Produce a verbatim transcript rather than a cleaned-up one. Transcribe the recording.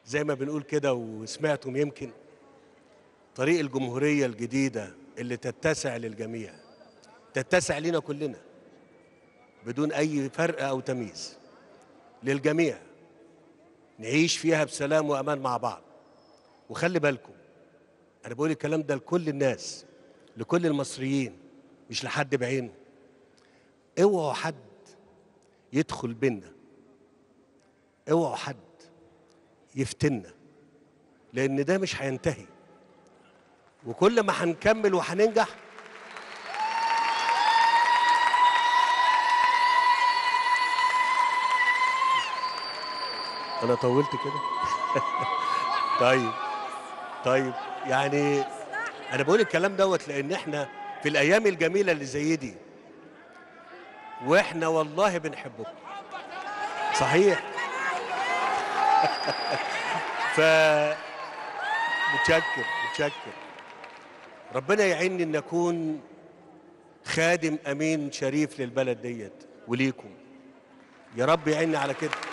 زي ما بنقول كده وسمعتم يمكن، طريق الجمهورية الجديدة اللي تتسع للجميع، تتسع لنا كلنا بدون أي فرق أو تمييز، للجميع نعيش فيها بسلام وأمان مع بعض. وخلي بالكم، أنا بقول الكلام ده لكل الناس، لكل المصريين، مش لحد بعينه. اوعوا حد يدخل بينا، اوعوا حد يفتنا، لأن ده مش هينتهي، وكل ما هنكمل وهننجح أنا طولت كده؟ طيب طيب يعني أنا بقول الكلام دوت لأن إحنا في الأيام الجميلة اللي زي دي، وإحنا والله بنحبكم صحيح. ف متشكر متشكر. ربنا يعيني إن أكون خادم أمين شريف للبلد ديت وليكم، يا رب يعيني على كده.